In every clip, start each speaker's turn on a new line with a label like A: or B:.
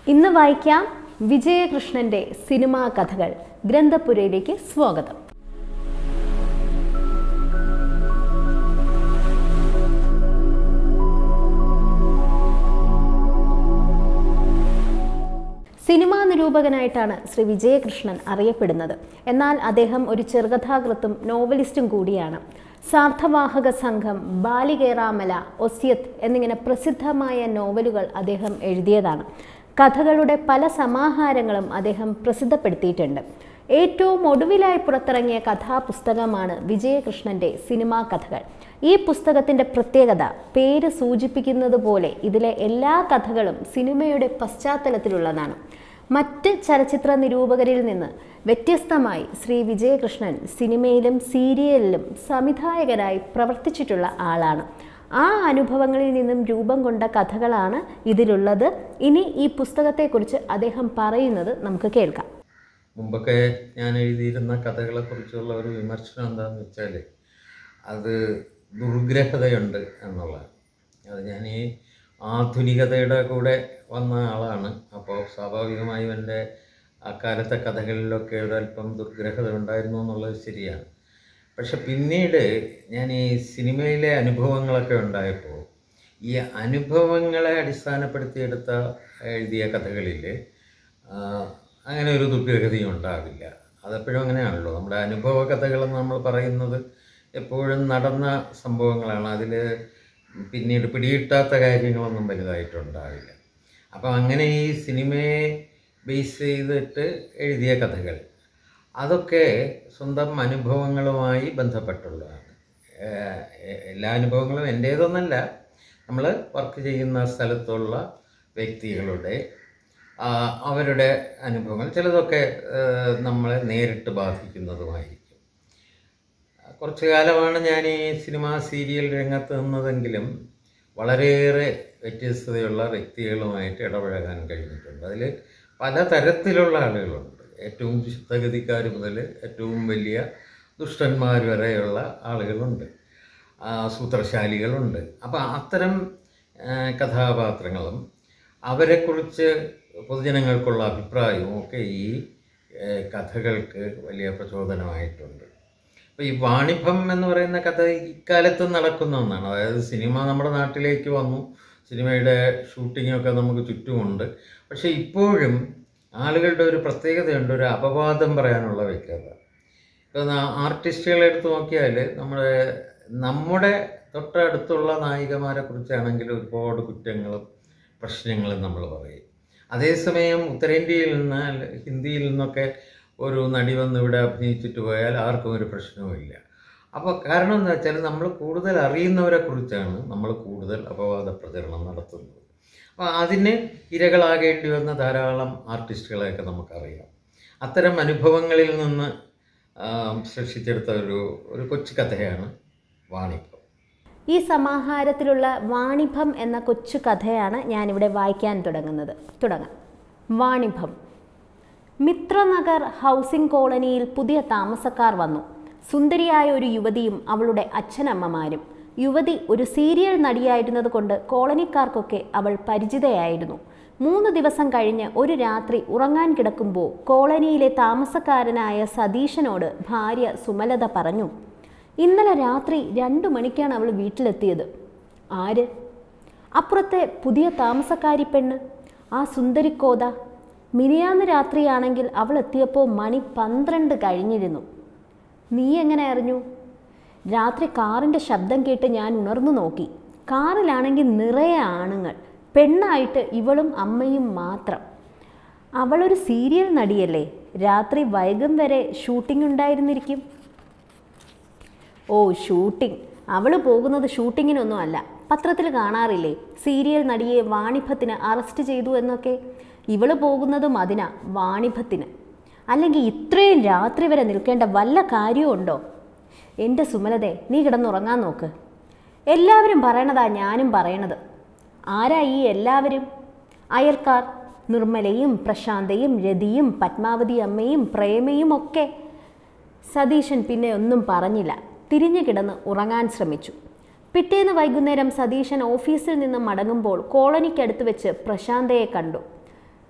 A: ഇന്ന് വായിക്കാം വിജയകൃഷ്ണന്റെ സിനിമാ കഥകൾ ഗ്രന്ഥപുരയിലേക്ക് സ്വാഗതം. സിനിമാ നിരൂപകനായിട്ടാണ് ശ്രീ വിജയകൃഷ്ണൻ അറിയപ്പെടുന്നത്. എന്നാൽ അദ്ദേഹം ഒരു ചെറുകഥാകൃത്തും നോവലിസ്റ്റും കൂടിയാണ്. സാർത്ഥവാഹക സംഘം, ബാലികേറാമല, ഒസ്യത്ത് എന്നിങ്ങനെ പ്രസിദ്ധമായ നോവലുകൾ അദ്ദേഹം എഴുതിയതാണ്. കഥകളുടെ പല സമാഹാരങ്ങളും അദ്ദേഹം പ്രസിദ്ധപ്പെടുത്തിയിട്ടുണ്ട്. ഏറ്റവും ഒടുവിലായി പുറത്തിറങ്ങിയ കഥാപുസ്തകമാണ് വിജയകൃഷ്ണന്റെ സിനിമാ കഥകൾ. ഈ പുസ്തകത്തിൻ്റെ പ്രത്യേകത പേര് സൂചിപ്പിക്കുന്നത് പോലെ ഇതിലെ എല്ലാ കഥകളും സിനിമയുടെ പശ്ചാത്തലത്തിലുള്ളതാണ്. മറ്റ് ചലച്ചിത്ര നിരൂപകരിൽ നിന്ന് വ്യത്യസ്തമായി ശ്രീ വിജയകൃഷ്ണൻ സിനിമയിലും സീരിയലിലും സംവിധായകനായി പ്രവർത്തിച്ചിട്ടുള്ള ആളാണ്. ആ അനുഭവങ്ങളിൽ നിന്നും രൂപം കൊണ്ട കഥകളാണ് ഇതിലുള്ളത്. ഇനി ഈ പുസ്തകത്തെക്കുറിച്ച് അദ്ദേഹം പറയുന്നത് നമുക്ക് കേൾക്കാം.
B: മുമ്പൊക്കെ ഞാൻ എഴുതിയിരുന്ന കഥകളെക്കുറിച്ചുള്ള ഒരു വിമർശനം എന്താണെന്ന് വെച്ചാൽ അത് ദുർഗ്രഹതയുണ്ട് എന്നുള്ളതാണ്. അത് ഞാൻ ഈ ആധുനികതയുടെ കൂടെ വന്ന ആളാണ്. അപ്പോൾ സ്വാഭാവികമായും എൻ്റെ അക്കാലത്തെ കഥകളിലൊക്കെ ഒരല്പം ദുർഗ്രഹത ഉണ്ടായിരുന്നു എന്നുള്ളത് ശരിയാണ്. പക്ഷെ പിന്നീട് ഞാൻ ഈ സിനിമയിലെ അനുഭവങ്ങളൊക്കെ ഉണ്ടായപ്പോൾ ഈ അനുഭവങ്ങളെ അടിസ്ഥാനപ്പെടുത്തിയെടുത്ത എഴുതിയ കഥകളിൽ അങ്ങനെ ഒരു ദുർഗ്രഹതയും ഉണ്ടാവില്ല. അതെപ്പോഴും അങ്ങനെയാണല്ലോ. നമ്മുടെ അനുഭവ കഥകളെന്ന് നമ്മൾ പറയുന്നത് എപ്പോഴും നടന്ന സംഭവങ്ങളാണ്. അതിൽ പിന്നീട് പിടികിട്ടാത്ത കാര്യങ്ങളൊന്നും വലുതായിട്ടുണ്ടാവില്ല. അപ്പം അങ്ങനെ ഈ സിനിമയെ ബേസ് ചെയ്തിട്ട് എഴുതിയ കഥകൾ അതൊക്കെ സ്വന്തം അനുഭവങ്ങളുമായി ബന്ധപ്പെട്ടുള്ളതാണ്. എല്ലാ അനുഭവങ്ങളും എൻ്റേതൊന്നല്ല. നമ്മൾ വർക്ക് ചെയ്യുന്ന സ്ഥലത്തുള്ള വ്യക്തികളുടെ അവരുടെ അനുഭവങ്ങൾ ചിലതൊക്കെ നമ്മളെ നേരിട്ട് ബാധിക്കുന്നതുമായിരിക്കും. കുറച്ചു കാലമാണ് ഞാൻ ഈ സിനിമ സീരിയൽ രംഗത്ത് നിന്നതെങ്കിലും വളരെയേറെ വ്യത്യസ്തതയുള്ള വ്യക്തികളുമായിട്ട് ഇടപഴകാൻ കഴിഞ്ഞിട്ടുണ്ട്. അതിൽ പല തരത്തിലുള്ള ആളുകളുണ്ട്. ഏറ്റവും ശുദ്ധഗതിക്കാർ മുതൽ ഏറ്റവും വലിയ ദുഷ്ടന്മാർ വരെയുള്ള ആളുകളുണ്ട്, സൂത്രശാലികളുണ്ട്. അപ്പോൾ അത്തരം കഥാപാത്രങ്ങളും അവരെക്കുറിച്ച് പൊതുജനങ്ങൾക്കുള്ള അഭിപ്രായവും ഒക്കെ ഈ കഥകൾക്ക് വലിയ പ്രചോദനമായിട്ടുണ്ട്. അപ്പോൾ ഈ വാണിഭം എന്ന് പറയുന്ന കഥ ഇക്കാലത്ത് നടക്കുന്ന ഒന്നാണ്. അതായത് സിനിമ നമ്മുടെ നാട്ടിലേക്ക് വന്നു, സിനിമയുടെ ഷൂട്ടിങ്ങൊക്കെ നമുക്ക് ചുറ്റുമുണ്ട്. പക്ഷേ ഇപ്പോഴും ആളുകളുടെ ഒരു പ്രത്യേകതയുണ്ട്, ഒരു അപവാദം പറയാനുള്ള വ്യക്തത. ഇപ്പോൾ ആർട്ടിസ്റ്റുകളെ എടുത്ത് നോക്കിയാൽ നമ്മുടെ തൊട്ടടുത്തുള്ള നായികമാരെ കുറിച്ചാണെങ്കിൽ ഒരുപാട് കുറ്റങ്ങളും പ്രശ്നങ്ങളും നമ്മൾ പറയും. അതേസമയം ഉത്തരേന്ത്യയിൽ നിന്ന്, ഹിന്ദിയിൽ നിന്നൊക്കെ ഒരു നടി വന്ന് ഇവിടെ അഭിനയിച്ചിട്ട് പോയാൽ ആർക്കും ഒരു പ്രശ്നവുമില്ല. അപ്പോൾ കാരണം എന്താ വെച്ചാൽ നമ്മൾ കൂടുതൽ അറിയുന്നവരെ കുറിച്ചാണ് നമ്മൾ കൂടുതൽ അപവാദ പ്രചരണം നടത്തുന്നത്. അപ്പോൾ അതിന് ഇരകളാകേണ്ടി വന്ന ധാരാളം ആർട്ടിസ്റ്റുകളെയൊക്കെ നമുക്കറിയാം. അത്തരം അനുഭവങ്ങളിൽ നിന്ന് സൃഷ്ടിച്ചെടുത്ത ഒരു കൊച്ചു കഥയാണ് വാണിഭം.
A: ഈ സമാഹാരത്തിലുള്ള വാണിഭം എന്ന കൊച്ചു കഥയാണ് ഞാനിവിടെ വായിക്കാൻ തുടങ്ങാം. വാണിഭം. മിത്രനഗർ ഹൗസിംഗ് കോളനിയിൽ പുതിയ താമസക്കാർ വന്നു. സുന്ദരിയായ ഒരു യുവതിയും അവളുടെ അച്ഛനമ്മമാരും. യുവതി ഒരു സീരിയൽ നടിയായിരുന്നത് കൊണ്ട് കോളനിക്കാർക്കൊക്കെ അവൾ പരിചിതയായിരുന്നു. 3 ദിവസം കഴിഞ്ഞ് ഒരു രാത്രി ഉറങ്ങാൻ കിടക്കുമ്പോൾ കോളനിയിലെ താമസക്കാരനായ സതീശനോട് ഭാര്യ സുമലത പറഞ്ഞു, ഇന്നലെ രാത്രി 2 മണിക്കാണ് അവൾ വീട്ടിലെത്തിയത്. ആര്? അപ്പുറത്തെ പുതിയ താമസക്കാരി പെണ്ണ്, ആ സുന്ദരിക്കോത. മിനിയാന്ന് രാത്രിയാണെങ്കിൽ അവൾ എത്തിയപ്പോൾ മണി 12 കഴിഞ്ഞിരുന്നു. നീ എങ്ങനെ അറിഞ്ഞു? രാത്രി കാറിൻ്റെ ശബ്ദം കേട്ട് ഞാൻ ഉണർന്നു നോക്കി. കാറിലാണെങ്കിൽ നിറയെ ആണുങ്ങൾ, പെണ്ണായിട്ട് ഇവളും അമ്മയും മാത്രം. അവളൊരു സീരിയൽ നടിയല്ലേ, രാത്രി വൈകും വരെ ഷൂട്ടിംഗ് ഉണ്ടായിരുന്നിരിക്കും. ഓ, ഷൂട്ടിംഗ്. അവൾ പോകുന്നത് ഷൂട്ടിങ്ങിനൊന്നും അല്ല. പത്രത്തിൽ കാണാറില്ലേ, സീരിയൽ നടിയെ വാണിഭത്തിന് അറസ്റ്റ് ചെയ്തു എന്നൊക്കെ. ഇവള് പോകുന്നതും അതിനാ, വാണിഭത്തിന്. അല്ലെങ്കിൽ ഇത്രയും രാത്രി വരെ നിൽക്കേണ്ട വല്ല കാര്യമുണ്ടോ? എൻ്റെ സുമലതേ, നീ കിടന്നുറങ്ങാൻ നോക്ക്. എല്ലാവരും പറയണതാ ഞാനും പറയണത്. ആരാ ഈ എല്ലാവരും? അയൽക്കാർ. നിർമ്മലയും പ്രശാന്തയും രതിയും പത്മാവതി അമ്മയും പ്രേമയും ഒക്കെ. സതീശൻ പിന്നെ ഒന്നും പറഞ്ഞില്ല. തിരിഞ്ഞു കിടന്ന് ഉറങ്ങാൻ ശ്രമിച്ചു. പിറ്റേന്ന് വൈകുന്നേരം സതീശൻ ഓഫീസിൽ നിന്ന് മടങ്ങുമ്പോൾ കോളനിക്കടുത്ത് വെച്ച് പ്രശാന്തയെ കണ്ടു.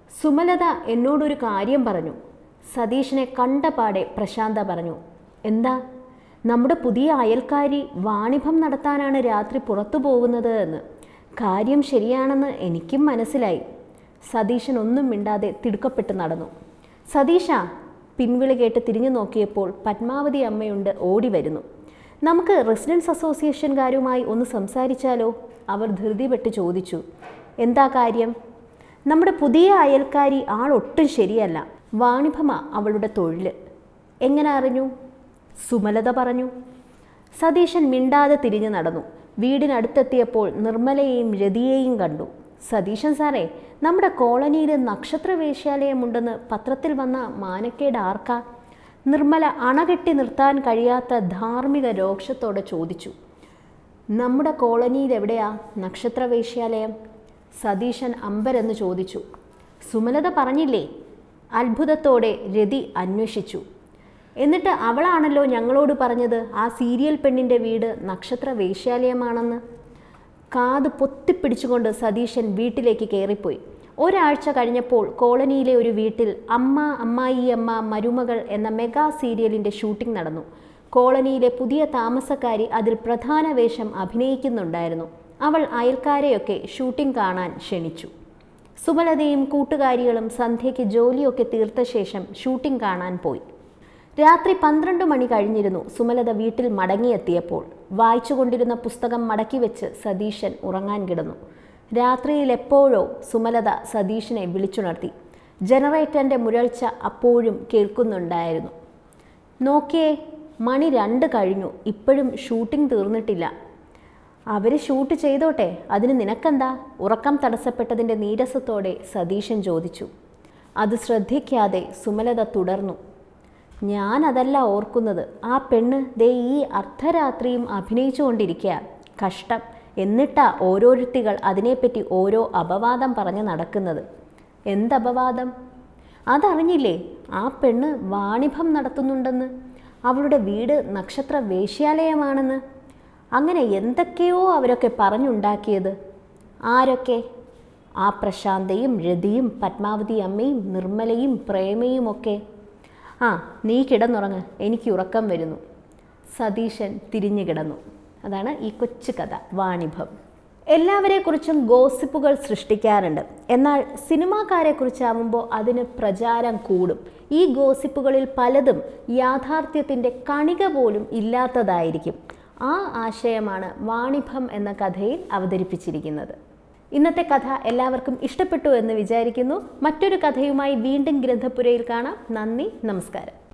A: സുമലത എന്നോടൊരു കാര്യം പറഞ്ഞു. സതീഷിനെ കണ്ടപാടെ പ്രശാന്ത പറഞ്ഞു. എന്താ? നമ്മുടെ പുതിയ അയൽക്കാരി വാണിഭം നടത്താനാണ് രാത്രി പുറത്തു പോകുന്നത് എന്ന്. കാര്യം ശരിയാണെന്ന് എനിക്കും മനസ്സിലായി. സതീശൻ ഒന്നും മിണ്ടാതെ തിടുക്കപ്പെട്ട് നടന്നു. സതീഷ, പിൻവിളി കേട്ട് തിരിഞ്ഞു നോക്കിയപ്പോൾ പത്മാവതി അമ്മയുണ്ട് ഓടി വരുന്നു. നമുക്ക് റെസിഡൻസ് അസോസിയേഷൻകാരുമായി ഒന്ന് സംസാരിച്ചാലോ? അവർ ധൃതിപ്പെട്ട് ചോദിച്ചു. എന്താ കാര്യം? നമ്മുടെ പുതിയ അയൽക്കാരി ആളൊട്ടും ശരിയല്ല. വാണിഭമ അവളുടെ തൊഴിൽ. എങ്ങനെ അറിഞ്ഞു? സുമലത പറഞ്ഞു. സതീശൻ മിണ്ടാതെ തിരിഞ്ഞു നടന്നു. വീടിനടുത്തെത്തിയപ്പോൾ നിർമ്മലയെയും രതിയെയും കണ്ടു. സതീശൻ സാറേ, നമ്മുടെ കോളനിയിൽ നക്ഷത്ര വേശ്യാലയമുണ്ടെന്ന് പത്രത്തിൽ വന്ന മാനക്കേട് ആർക്കാ? നിർമ്മല അണകെട്ടി നിർത്താൻ കഴിയാത്ത ധാർമ്മിക രോക്ഷത്തോടെ ചോദിച്ചു. നമ്മുടെ കോളനിയിൽ എവിടെയാ നക്ഷത്ര വേശ്യാലയം? സതീശൻ അമ്പരെന്ന് ചോദിച്ചു. സുമലത പറഞ്ഞില്ലേ? അത്ഭുതത്തോടെ രതി അന്വേഷിച്ചു. എന്നിട്ട് അവളാണല്ലോ ഞങ്ങളോട് പറഞ്ഞത് ആ സീരിയൽ പെണ്ണിൻ്റെ വീട് നക്ഷത്ര വേശ്യാലയമാണെന്ന്. കാത് പൊത്തിപ്പിടിച്ചുകൊണ്ട് സതീശൻ വീട്ടിലേക്ക് കയറിപ്പോയി. ഒരാഴ്ച കഴിഞ്ഞപ്പോൾ കോളനിയിലെ ഒരു വീട്ടിൽ അമ്മ, അമ്മായിയമ്മ, മരുമകൾ എന്ന മെഗാ സീരിയലിൻ്റെ ഷൂട്ടിംഗ് നടന്നു. കോളനിയിലെ പുതിയ താമസക്കാരി അതിൽ പ്രധാന വേഷം അഭിനയിക്കുന്നുണ്ടായിരുന്നു. അവൾ അയൽക്കാരെയൊക്കെ ഷൂട്ടിംഗ് കാണാൻ ക്ഷണിച്ചു. സുമലതയും കൂട്ടുകാരികളും സന്ധ്യയ്ക്ക് ജോലിയൊക്കെ തീർത്ത ശേഷം ഷൂട്ടിംഗ് കാണാൻ പോയി. രാത്രി 12 മണി കഴിഞ്ഞിരുന്നു സുമലത വീട്ടിൽ മടങ്ങിയെത്തിയപ്പോൾ. വായിച്ചുകൊണ്ടിരുന്ന പുസ്തകം മടക്കി വെച്ച് സതീശൻ ഉറങ്ങാൻ കിടന്നു. രാത്രിയിൽ എപ്പോഴോ സുമലത സതീശനെ വിളിച്ചുണർത്തി. ജനറേറ്ററിൻ്റെ മുരൾച്ച അപ്പോഴും കേൾക്കുന്നുണ്ടായിരുന്നു. നോക്കിയേ, മണി 2 കഴിഞ്ഞു, ഇപ്പോഴും ഷൂട്ടിംഗ് തീർന്നിട്ടില്ല. അവർ ഷൂട്ട് ചെയ്തോട്ടെ, അതിന് നിനക്കെന്താ? ഉറക്കം തടസ്സപ്പെട്ടതിൻ്റെ നീരസത്തോടെ സതീശൻ ചോദിച്ചു. അത് ശ്രദ്ധിക്കാതെ സുമലത തുടർന്നു. ഞാനതല്ല ഓർക്കുന്നത്. ആ പെണ്ണ് ദേ ഈ അർദ്ധരാത്രിയും അഭിനയിച്ചുകൊണ്ടിരിക്കുക. കഷ്ടം. എന്നിട്ടാ ഓരോരുത്തികൾ അതിനെപ്പറ്റി ഓരോ അപവാദം പറഞ്ഞ് നടക്കുന്നത്. എന്തപവാദം? അതറിഞ്ഞില്ലേ? ആ പെണ്ണ് വാണിഭം നടത്തുന്നുണ്ടെന്ന്, അവളുടെ വീട് നക്ഷത്ര വേശ്യാലയമാണെന്ന്. അങ്ങനെ എന്തൊക്കെയോ അവരൊക്കെ പറഞ്ഞുണ്ടാക്കിയത്. ആരൊക്കെ? ആ പ്രശാന്തയും രതിയും പത്മാവതി അമ്മയും നിർമ്മലയും പ്രേമയും ഒക്കെ. ആ, നീ കിടന്നുറങ്ങ്, എനിക്ക് ഉറക്കം വരുന്നു. സതീശൻ തിരിഞ്ഞു കിടന്നു. അതാണ് ഈ കൊച്ചു കഥ വാണിഭം. എല്ലാവരെക്കുറിച്ചും ഗോസിപ്പുകൾ സൃഷ്ടിക്കാറുണ്ട്. എന്നാൽ സിനിമാക്കാരെക്കുറിച്ചാവുമ്പോൾ അതിന് പ്രചാരം കൂടും. ഈ ഗോസിപ്പുകളിൽ പലതും യാഥാർത്ഥ്യത്തിൻ്റെ കണിക പോലും ഇല്ലാത്തതായിരിക്കും. ആ ആശയമാണ് വാണിഭം എന്ന കഥയിൽ അവതരിപ്പിച്ചിരിക്കുന്നത്. ഇന്നത്തെ കഥ എല്ലാവർക്കും ഇഷ്ടപ്പെട്ടു എന്ന് വിചാരിക്കുന്നു. മറ്റൊരു കഥയുമായി വീണ്ടും ഗ്രന്ഥപുരയിൽ കാണാം. നന്ദി, നമസ്കാരം.